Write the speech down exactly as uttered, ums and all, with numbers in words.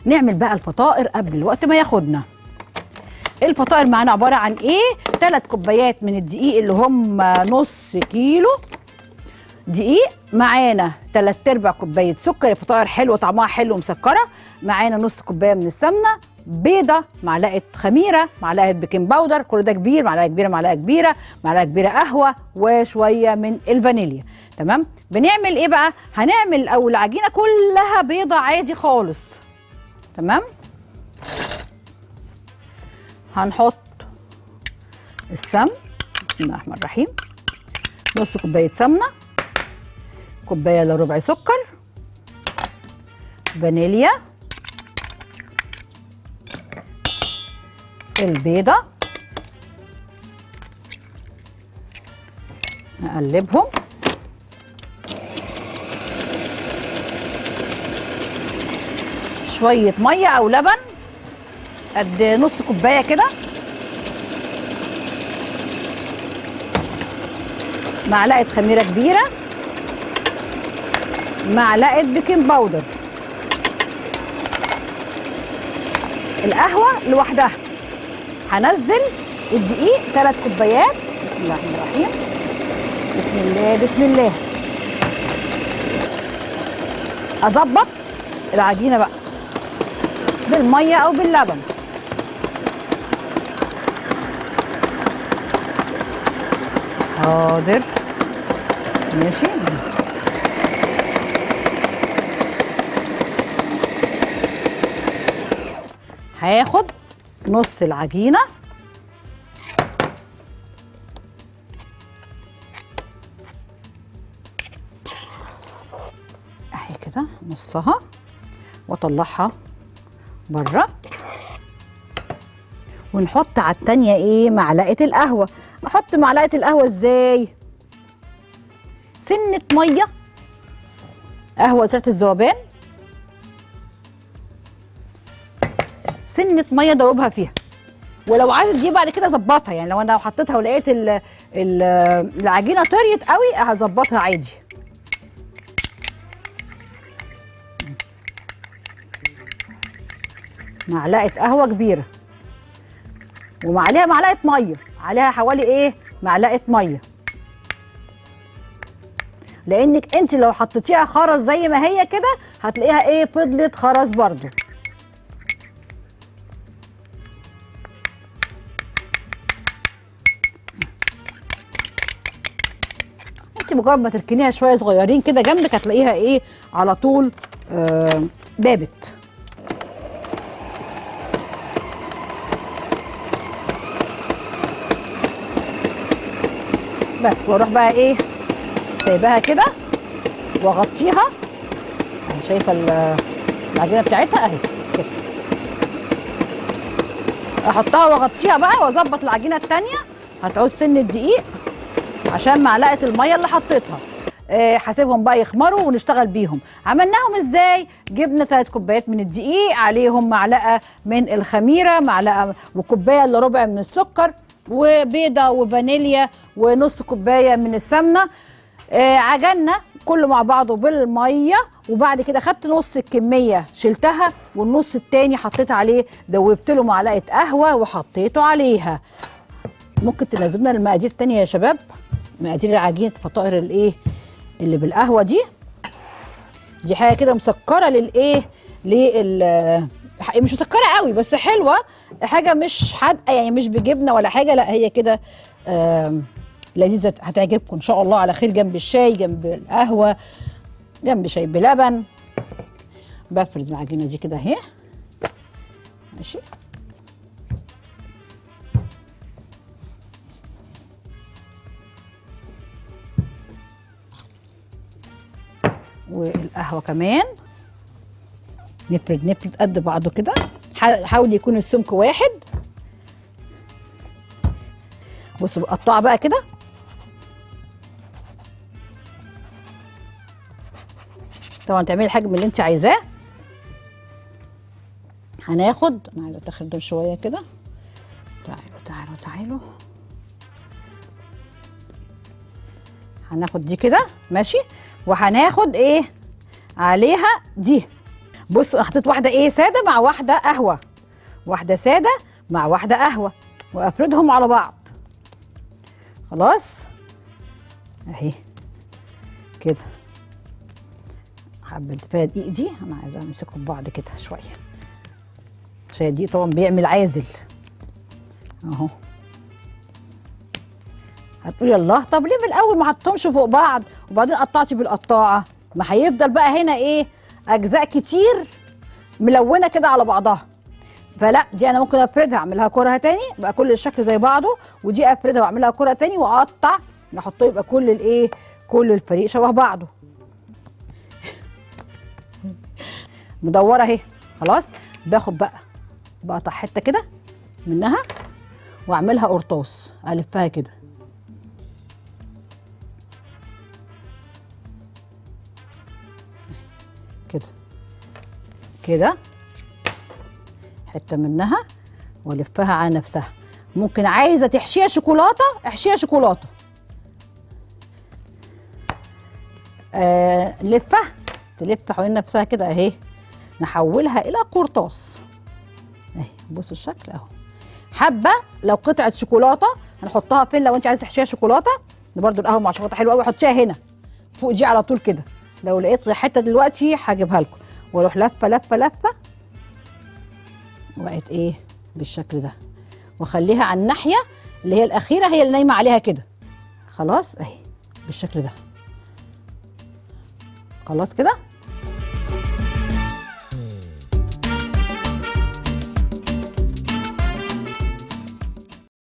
نعمل بقى الفطائر قبل الوقت ما ياخدنا. الفطائر معانا عباره عن ايه؟ ثلاث كوبايات من الدقيق اللي هم نص كيلو دقيق، معانا ثلاث ارباع كوبايه سكر، الفطائر حلوه طعمها حلو ومسكره، معانا نص كوبايه من السمنه، بيضه، معلقه خميره، معلقه بيكنج باودر، كل ده كبير، معلقه كبيره معلقه كبيره، معلقه كبيره قهوه، وشويه من الفانيليا. تمام؟ بنعمل ايه بقى؟ هنعمل او العجينه كلها بيضه عادي خالص. تمام؟ هنحط السمن، بسم الله الرحمن الرحيم، نص كوبايه سمنه، كوبايه الا ربع سكر، فانيليا، البيضه، نقلبهم، شويه ميه او لبن قد نص كوبايه كده، معلقه خميره كبيره، معلقه بيكنج باودر، القهوه لوحدها. هنزل الدقيق ثلاث كوبايات، بسم الله الرحمن الرحيم، بسم الله بسم الله. اظبط العجينه بقى بالميه او باللبن. حاضر ماشي. هاخد نص العجينه اهي كده نصها واطلعها بره، ونحط على التانيه ايه؟ معلقه القهوه. احط معلقه القهوه ازاي؟ سنه ميه قهوه سرعه الذوبان، سنه ميه دوبها فيها، ولو عايز دي بعد كده ظبطها، يعني لو انا حطيتها ولقيت ال ال العجينه طريت قوي هظبطها عادي. معلقه قهوه كبيره ومعليها معلقه ميه، عليها حوالي ايه؟ معلقه ميه، لانك انت لو حطيتيها خرز زي ما هي كده هتلاقيها ايه؟ فضلت خرز برضو. انت مجرد ما تركنيها شويه صغيرين كده جنبك هتلاقيها ايه؟ على طول آه دابت. بس واروح بقى ايه؟ سايباها كده واغطيها اهي، شايفه العجينه بتاعتها اهي كده، احطها واغطيها بقى واظبط العجينه التانيه. هتعوز سن دقيق عشان معلقه الميه اللي حطيتها. أه هسيبهم بقى يخمروا ونشتغل بيهم. عملناهم ازاي؟ جبنا ثلاث كوبايات من الدقيق، عليهم معلقه من الخميره، معلقه وكوبايه الا ربع من السكر، وبيضه وفانيليا، ونص كوبايه من السمنه. آه عجنا كله مع بعضه بالميه، وبعد كده خدت نص الكميه شلتها، والنص التاني حطيت عليه، دوبت له معلقه قهوه وحطيته عليها. ممكن تنزلنا المقادير التانيه يا شباب، مقادير عجينه فطائر الايه اللي بالقهوه دي. دي حاجه كده مسكره للايه؟ لل مش مسكره قوي بس حلوه، حاجه مش حادقه يعني، مش بجبنه ولا حاجه، لا هي كده آه لذيذه، هتعجبكم ان شاء الله على خير، جنب الشاي، جنب القهوه، جنب شاي بلبن. بفرد العجينه دي كده اهي ماشي. والقهوه كمان نفرد نفرد قد بعضه كده، حاول يكون السمك واحد. بصوا بقطعها بقى كده، طبعا تعملي الحجم اللي انت عايزاه. هناخد، انا عايزه اتخن دول شويه كده، تعالوا تعالوا تعالوا، هناخد دي كده ماشي، وهناخد ايه عليها دي. بصوا انا حطيت واحده ايه ساده مع واحده قهوه، واحده ساده مع واحده قهوه، وافردهم على بعض. خلاص اهي كده. حبه فيها دقيق دي انا عايزه امسكهم في بعض كده شويه، عشان الدقيق طبعا بيعمل عازل اهو. هتقولي الله طب ليه من الاول ما حطيتهمش فوق بعض وبعدين قطعتي بالقطاعه؟ ما هيفضل بقى هنا ايه اجزاء كتير ملونه كده على بعضها. فلا دي انا ممكن افردها اعملها كره تاني يبقى كل الشكل زي بعضه، ودي افردها واعملها كره تاني واقطع احطه يبقى كل الايه كل الفريق شبه بعضه. مدوره اهي خلاص. باخد بقى بقطع حته كده منها واعملها قرطاس، الفها كده كده كده حته منها والفها على نفسها. ممكن عايزه تحشيها شوكولاته احشيها شوكولاته. آه لفها تلف حوالين نفسها كده اهي. نحولها الى قرطاس اهي. بصوا الشكل اهو. حبه لو قطعه شوكولاته هنحطها فين لو انت عايزه تحشيها شوكولاته؟ برضو القهوه مع شوكولاته حلوه قوي، حطيها هنا فوق دي على طول كده. لو لقيت حته دلوقتي هجيبها لكم واروح لفه لفه لفه وبقت ايه بالشكل ده، واخليها على الناحيه اللي هي الاخيره هي اللي نايمه عليها كده. خلاص اهي بالشكل ده. خلاص كده.